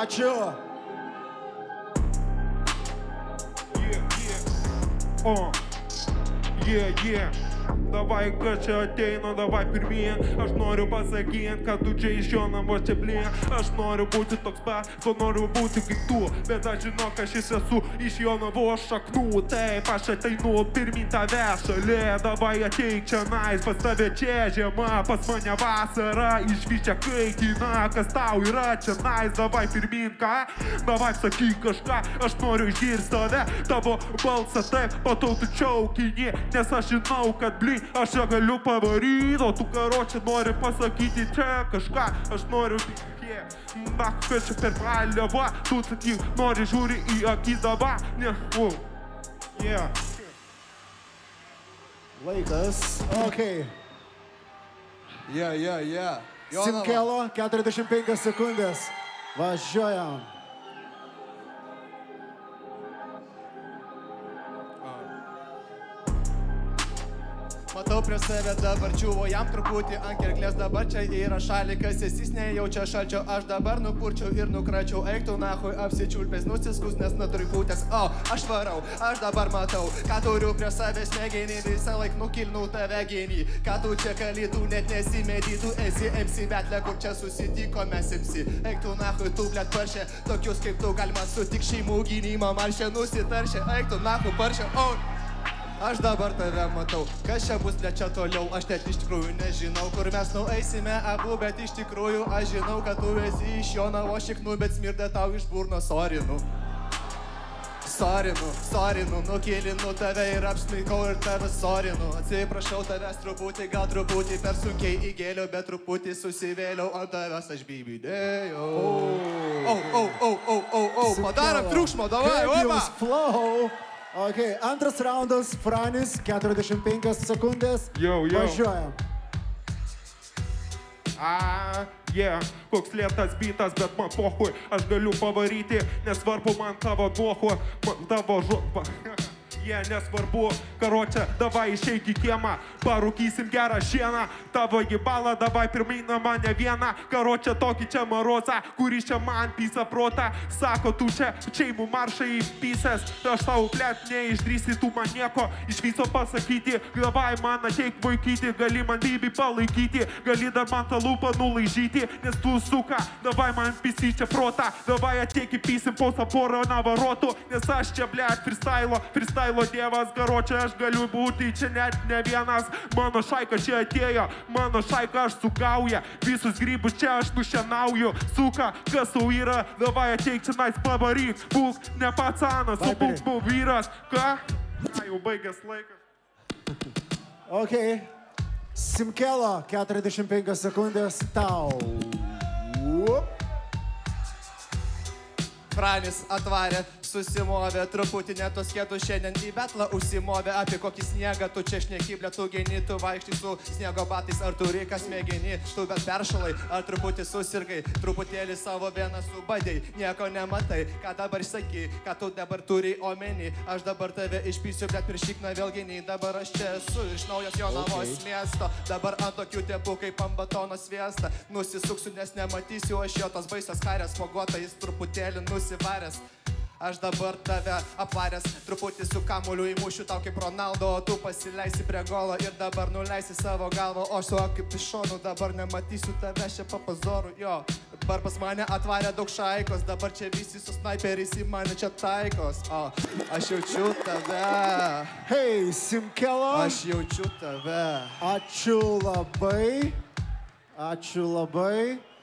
Ačiū. Davai, kad čia ateina, davai pirmien. Aš noriu pasakyti, kad tu čia iš jo namo čia blien. Aš noriu būti toks pat, tu noriu būti kaip tu. Bet aš žinau, kad aš esu iš jo navo šaknų. Taip, aš ateinu pirmin tave šalia. Davai ateik čia nais, pas tave čia žiema. Pas mane vasara, išvyčia kaitina. Kas tau yra čia nais, davai pirmin, ką? Davai sakyk kažką, aš noriu išgirsti tave. Tavo balsą taip, patau tu čiaukini. Nes aš žinau, kad blin, aš čia galiu pavaryti. O tu karočią nori pasakyti čia kažką. Aš noriu, kad čia per paliava. Tu sakyk, nori žiūri į akis dava. Ne, Laikas. Ok. Simkelo, 45 sekundės. Važiuojam. Matau prie save dabar čiuvo jam truputį ant kerklės, dabar čia yra šalikas, jis nejaučia šalčio, aš dabar nupurčiau ir nukračiau, eik tu nahui apsičiulpęs, nusiskus, nes neturiu būtės, aš varau, aš dabar matau, ką turiu prie savęs smegenį, visą laik nukilnu tave genį, ką tu čia kalėtų, net nesimedi, tu esi MC, betle, kur čia susitikome MC, eik tu nahui, tu blet paršė, tokius kaip tu galima sutik šeimų gynimo, maršė nusitaršė, eik tu nahui paršė, Aš dabar tave matau, kas čia bus čia toliau, aš net iš tikrųjų nežinau, kur mes nueisime abu, bet iš tikrųjų aš žinau, kad tu esi iš jo navo šiknų, bet smirda tau iš burno, sorinu. Sorinu, nukilinu tave ir apsmikau ir tave sorinu. Atsiprašau tavęs truputį, gal truputį per sunkiai įgėliau, bet truputį susivėliau ant tavęs aš bibidėjau. Padarom triukšmo, davai, oba! Ok, antras raundas, Franis, 45 sekundės. Važiuojam. Koks lėtas bitas, bet man pohui, aš galiu pavaryti, nesvarbu man tavo nuohu, tavo žodva. Nesvarbu, karočią, davai išeik į kiemą, parūkysim gerą šieną, tavo jibalą, davai pirmina mane vieną, karočią tokį čia marozą, kuris čia man pysa protą, sako tu čia šeimų maršai įpysęs, aš tau plėt neišdrysi tu man nieko, iš viso pasakyti, davai man ateik vaikyti, gali man bibį palaikyti, gali dar man tą lūpą nulaižyti, nes tu suka, davai man pysi čia protą, davai ateik įpysim po saporo navarotų, nes aš čia blėt freestyle dievas, karočią, aš galiu būti čia net ne vienas, mano šaika čia atėjo, mano šaika aš sugauja, visus grybus čia aš nušienauju, suka, kas tau yra, davai ateik čia nais pavaryk, būk ne pacanas, o būk vyras, ką? Jau baigęs laikas. Ok, Simkelo, 45 sekundės, tau. Franis atvarė, susimovė, truputį netos kėtų šiandien į betlą užsimovė, apie kokį sniegą tu čia šneki, ble, tu geni, tu vaikštai su sniego batais, ar turi kas mėgini, tu bet peršalai, ar truputį susirgai, truputėlį savo vieną subadei, nieko nematai, ką dabar saky, ką tu dabar turi omeny, aš dabar tave išpysiu, bet prieš šikną vėl geni, dabar aš čia esu iš naujos Jonavos miesto, dabar ant tokių tėpų kaip ant batono sviestą, nusisuksiu, nes nematysiu aš jo tos baisios karės pagota, jis truputėlį nusivaręs. Aš dabar tave apvaręs, truputį su kamuliu įmušiu tau kaip Ronaldo, o tu pasileisi prie golo ir dabar nuleisi savo galvą, o aš su kaip iš šonų dabar nematysiu tave čia papazoru, jo. Dabar pas mane atvarė daug šaikos, dabar čia visi su snaiperiais į mane čia taikos, aš jaučiu tave. Hei, Simkelo. Aš jaučiu tave. Ačiū labai.